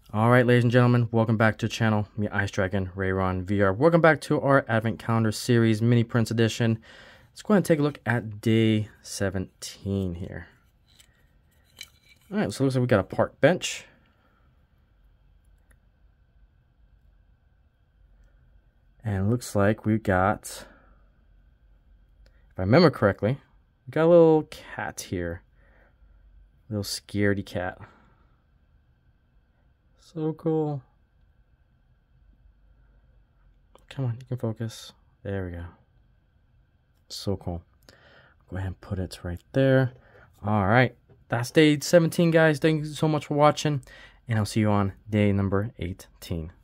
All right, ladies and gentlemen, welcome back to the channel. Me, Ice Dragon, Rayron VR. Welcome back to our Advent Calendar Series Mini Prints Edition. Let's go ahead and take a look at day 17 here. All right, so it looks like we got a park bench. And it looks like we got, if I remember correctly, we got a little cat here. A little scaredy cat. So cool. Come on, you can focus. There we go. So cool. Go ahead and put it right there. All right. That's day 17, guys. Thank you so much for watching. And I'll see you on day number 18.